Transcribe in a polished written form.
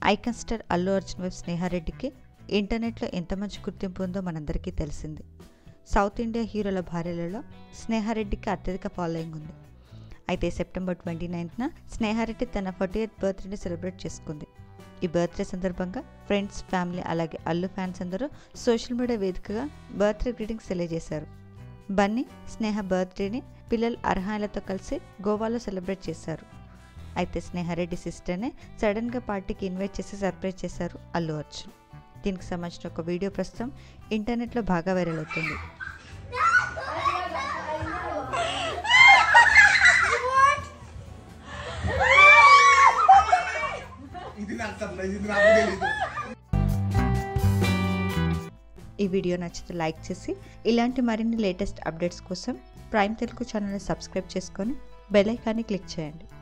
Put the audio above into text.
Icon star Allu Arjun wife స్నేహారెడ్డికి ఇంటర్నెట్లో ఎంత మంచి గుర్తింపు ఉందో మనందరికీ తెలిసింది. సౌత్ ఇండియా హీరోల భార్యలలో స్నేహారెడ్డికి అత్యధిక ఫాలోయింగ్ ఉంది. అయితే సెప్టెంబర్ 29న స్నేహారెడ్డి తన 40th బర్త్డేని సెలబ్రేట్ చేసుకుంది. ఈ బర్త్డే సందర్భంగా ఫ్రెండ్స్, ఫ్యామిలీ అలాగే అల్లు ఫ్యాన్స్ అందరూ సోషల్ మీడియా వేదికగా బర్త్డే గ్రీటింగ్స్ తెలియజేశారు. బన్నీ స్నేహ బర్త్డేని పిల్లలు అర్హాయిలతో కలిసి గోవాలో సెలబ్రేట్ చేశారు. అయితే స్నేహారెడ్డి సిస్టర్నే సడన్గా పార్టీకి ఇన్వైట్ చేసి సర్ప్రైజ్ చేశారు అల్లు అర్జున్. దీనికి సంబంధించిన ఒక వీడియో ప్రస్తుతం ఇంటర్నెట్లో బాగా వైరల్ అవుతుంది. ఈ వీడియో నచ్చితే లైక్ చేసి ఇలాంటి మరిన్ని లేటెస్ట్ అప్డేట్స్ కోసం ప్రైమ్ తెలుగు ఛానల్ని సబ్స్క్రైబ్ చేసుకొని బెల్ ఐకాన్ని క్లిక్ చేయండి.